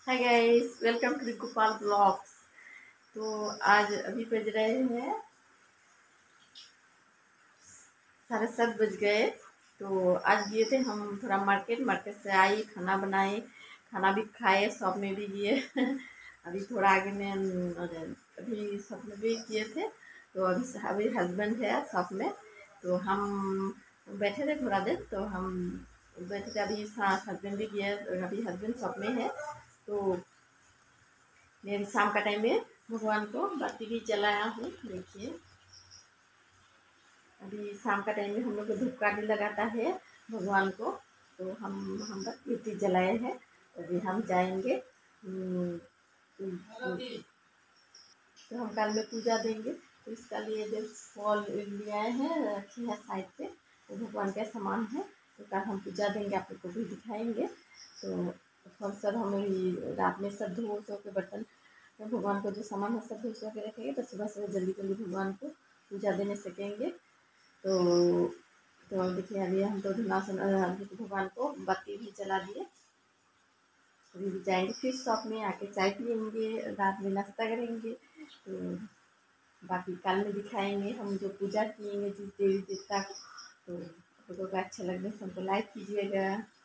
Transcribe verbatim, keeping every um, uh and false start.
Hi guys, welcome to Gopal blogs. तो आज अभी बज रहे हैं साढ़े सात बज गए। तो आज गए थे हम थोड़ा मार्केट मार्केट से आई, खाना बनाए, खाना भी खाए, शॉप में भी गए। अभी थोड़ा आगे में अभी शॉप में भी किए थे। तो अभी अभी हस्बैंड है शॉप में। तो हम बैठे थे थोड़ा देर, तो हम बैठे थे। अभी हस्बैंड भी गए, अभी हस्बैंड शॉप में है। तो मैं शाम का टाइम में भगवान को बाती भी जलाया हूँ। देखिए, अभी शाम का टाइम में हम लोग को धूप काटी लगाता है भगवान को। तो हम हम बाती जलाए हैं। अभी हम जाएंगे, हम्म, तो हम कल में पूजा देंगे। तो इसका लिए जो फल ले आए हैं, रखे हैं साइड पे। तो भगवान का सामान है, तो कल हम पूजा देंगे, आप लोग को भी दिखाएंगे। तो फल सब हम अभी रात में सब धो सो के बर्तन, तो भगवान को जो सामान है सब धो सो के रखेंगे। तो सुबह सुबह जल्दी जल्दी भगवान को पूजा देने सकेंगे। तो तो देखिए, अभी हम तो धुना भगवान को बत्ती भी जला दिए। अभी भी जाएंगे फिर शॉप में, आके चाय पियेंगे, रात में नाश्ता करेंगे। तो बाकी कल में दिखाएंगे हम जो पूजा किएंगे जिस देवी देवता को। तो आप लोगों को अच्छा लगने से हमको लाइक कीजिएगा।